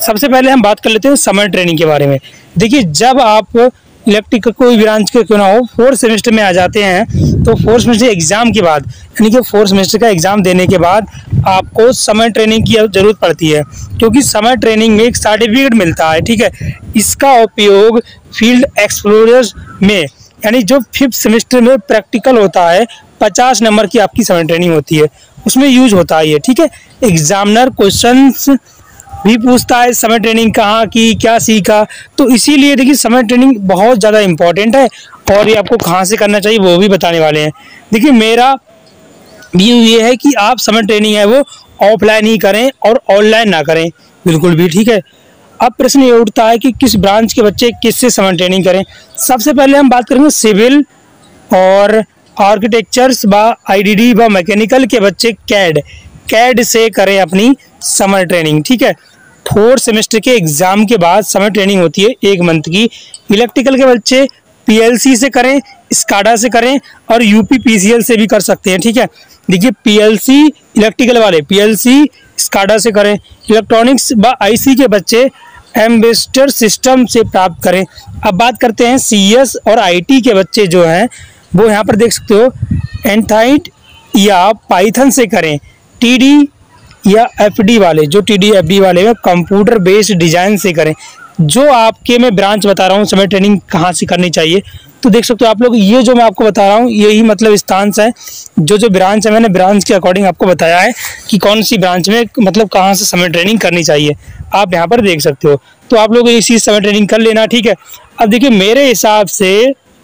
सबसे पहले हम बात कर लेते हैं समर ट्रेनिंग के बारे में। देखिए, जब आप इलेक्ट्रिक कोई ब्रांच के क्यों ना हो 4th सेमेस्टर में आ जाते हैं तो 4th सेमेस्टर एग्जाम के बाद यानी कि 4th सेमेस्टर का एग्जाम देने के बाद आपको समर ट्रेनिंग की जरूरत पड़ती है, क्योंकि समर ट्रेनिंग में एक सर्टिफिकेट मिलता है। ठीक है, इसका उपयोग फील्ड एक्सप्लोरर्स में यानी जो 5th सेमेस्टर में प्रैक्टिकल होता है 50 नंबर की आपकी समर ट्रेनिंग होती है, उसमें यूज होता है ये। ठीक है, एग्जामिनर क्वेश्चंस भी पूछता है समर ट्रेनिंग कहाँ की, क्या सीखा, तो इसीलिए देखिए समर ट्रेनिंग बहुत ज़्यादा इम्पोर्टेंट है और ये आपको कहाँ से करना चाहिए वो भी बताने वाले हैं। देखिए, मेरा व्यू ये है कि आप समर ट्रेनिंग है वो ऑफलाइन ही करें और ऑनलाइन ना करें बिल्कुल भी। ठीक है, अब प्रश्न ये उठता है कि किस ब्रांच के बच्चे किससे समर ट्रेनिंग करें। सबसे पहले हम बात करेंगे सिविल और आर्किटेक्चर्स व IDD व मैकेनिकल के बच्चे कैड से करें अपनी समर ट्रेनिंग। ठीक है, 4th सेमेस्टर के एग्जाम के बाद समर ट्रेनिंग होती है 1 मंथ की। इलेक्ट्रिकल के बच्चे PLC से करें, स्काडा से करें और UPPCL से भी कर सकते हैं। ठीक है, देखिए PLC इलेक्ट्रिकल वाले PLC स्काडा से करें, इलेक्ट्रॉनिक्स व IC के बच्चे एम्बेसडर सिस्टम से प्राप्त करें। अब बात करते हैं CS और IT के बच्चे जो हैं वो यहाँ पर देख सकते हो एंथाइट या पाइथन से करें। TD या FD वाले जो TD FD वाले में कंप्यूटर बेस्ड डिजाइन से करें। जो आपके मैं ब्रांच बता रहा हूँ समर ट्रेनिंग कहाँ से करनी चाहिए, तो देख सकते हो आप लोग, ये जो मैं आपको बता रहा हूँ यही मतलब स्थान है। जो ब्रांच है मैंने ब्रांच के अकॉर्डिंग आपको बताया है कि कौन सी ब्रांच में मतलब कहाँ से समर ट्रेनिंग करनी चाहिए, आप यहाँ पर देख सकते हो। तो आप लोग इसी समर ट्रेनिंग कर लेना। ठीक है, अब देखिए मेरे हिसाब से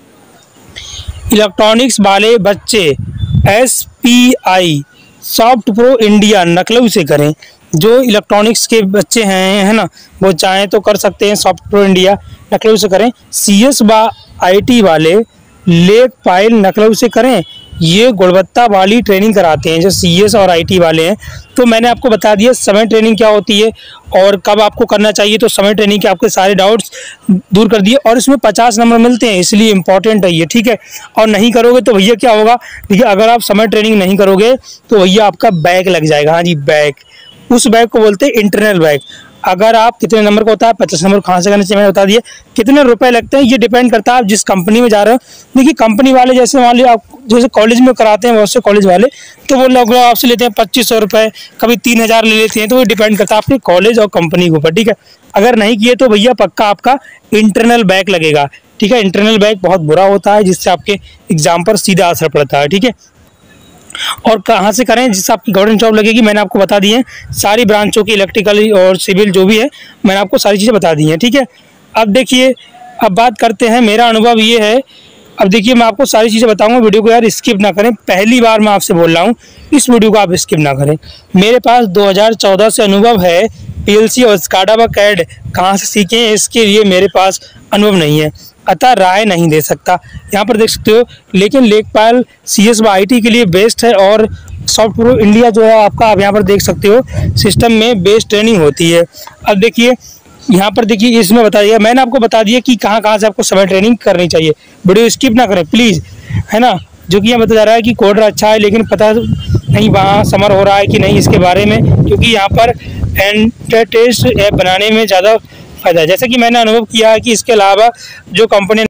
इलेक्ट्रॉनिक्स वाले बच्चे SPI soft pro India Lucknow से करें। जो इलेक्ट्रॉनिक्स के बच्चे हैं है ना, वो चाहें तो कर सकते हैं सॉफ्ट प्रो इंडिया लखनऊ से करें। CS व IT वाले लेक पाइल लखनऊ से करें। ये गुणवत्ता वाली ट्रेनिंग कराते हैं जो CS और IT वाले हैं। तो मैंने आपको बता दिया समर ट्रेनिंग क्या होती है और कब आपको करना चाहिए, तो समर ट्रेनिंग के आपके सारे डाउट्स दूर कर दिए और इसमें 50 नंबर मिलते हैं, इसलिए इम्पोर्टेंट है ये। ठीक है, और नहीं करोगे तो भैया क्या होगा, देखिए अगर आप समर ट्रेनिंग नहीं करोगे तो भैया आपका बैक लग जाएगा। हाँ जी, बैक, उस बैक को बोलते हैं इंटरनल बैक। अगर आप कितने नंबर का होता है, 50 नंबर कहाँ से करना चाहिए मैंने बता दिया। कितने रुपए लगते हैं ये डिपेंड करता है आप जिस कंपनी में जा रहे हो। देखिए कंपनी वाले जैसे मान लीजिए आप जैसे कॉलेज में कराते हैं बहुत से कॉलेज वाले, तो वो लोग आपसे लेते हैं 2500 रुपये, कभी 3000 ले लेते हैं। तो ये डिपेंड करता है आपके कॉलेज और कंपनी के ऊपर। ठीक है, अगर नहीं किए तो भैया पक्का आपका इंटरनल बैक लगेगा। ठीक है, इंटरनल बैक बहुत बुरा होता है जिससे आपके एग्जाम पर सीधा असर पड़ता है। ठीक है, और कहाँ से करें जिससे आपकी गवर्नमेंट जॉब लगेगी मैंने आपको बता दी है। सारी ब्रांचों की इलेक्ट्रिकल और सिविल जो भी है मैंने आपको सारी चीज़ें बता दी हैं। ठीक है, अब देखिए अब बात करते हैं, मेरा अनुभव ये है। अब देखिए मैं आपको सारी चीज़ें बताऊंगा, वीडियो को यार स्किप ना करें। पहली बार मैं आपसे बोल रहा हूँ, इस वीडियो को आप स्किप ना करें। मेरे पास 2014 से अनुभव है। PLC और स्काडा व कैड कहाँ से सीखें इसके लिए मेरे पास अनुभव नहीं है, अतः राय नहीं दे सकता। यहाँ पर देख सकते हो, लेकिन लेकपाल CS व IT के लिए बेस्ट है और सॉफ्ट प्रो इंडिया जो है आपका, आप यहाँ पर देख सकते हो सिस्टम में बेस्ट ट्रेनिंग होती है। अब देखिए यहाँ पर देखिए इसमें बताइए, मैंने आपको बता दिया कि कहाँ कहाँ से आपको समर ट्रेनिंग करनी चाहिए। वीडियो स्किप ना करें प्लीज़, है ना। जो कि यहाँ बताया जा रहा है कि कोडर अच्छा है, लेकिन पता नहीं वहाँ समर हो रहा है कि नहीं इसके बारे में, क्योंकि यहाँ पर एंटरटेस्ट ऐप बनाने में ज़्यादा फायदा है। जैसे कि मैंने अनुभव किया है कि इसके अलावा जो कंपनी